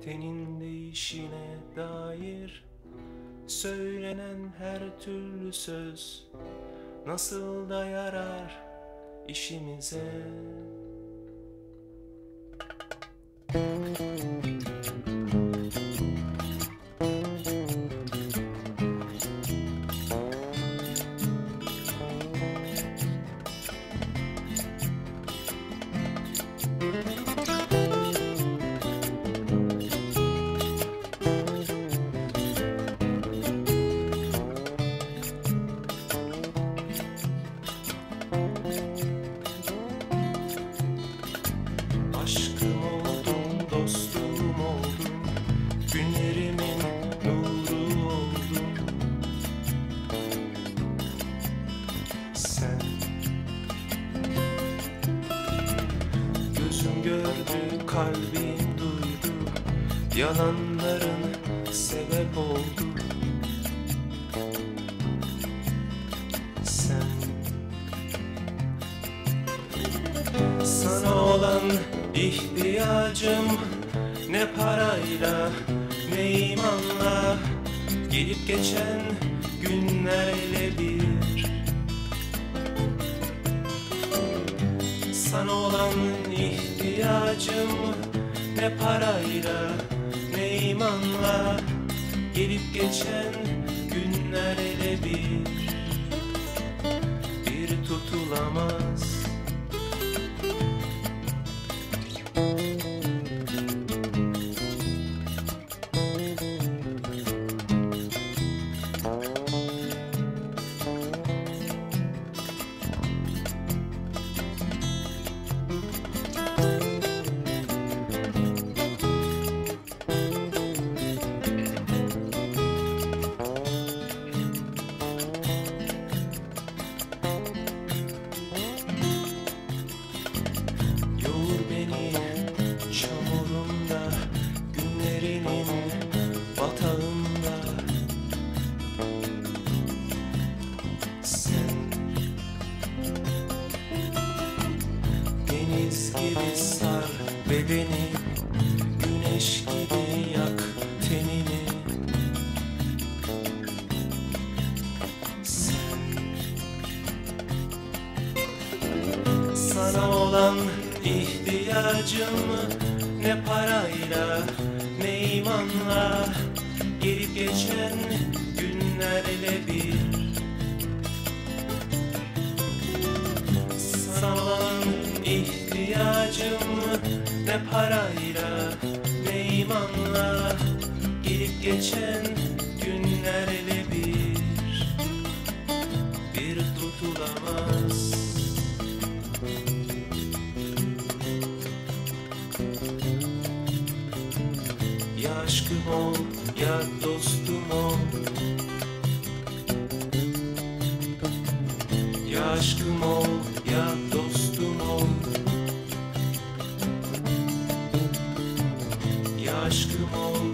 Tenin değişine dair söylenen her türlü söz nasıl da yarar işimize. Aşkım oldun, dostum oldun, günlerimin nuru oldun. Sen gözüm gördü, kalbim duydu, yalanların sebep oldu. Sen sana olan ihtiyacım ne parayla ne imanla, gelip geçen günlerle bir. Sana olan ihtiyacım ne parayla ne imanla, gelip geçen günlerle bir. Bir tutulamaz. Yoğur beni çamurumda, günlerinin batağında. Sen deniz gibi sar bedeni, güneş gibi yak tenini. Sana olan ihtiyacım ne parayla ne imanla, gelip geçen günlerle bir. Sana olan ihtiyacım ne parayla ne imanla, gelip geçen günlerle bir. Bir tutulamaz. Ya aşkım ol, ya dostum ol. Ya aşkım ol, ya dostum ol. Ya aşkım ol,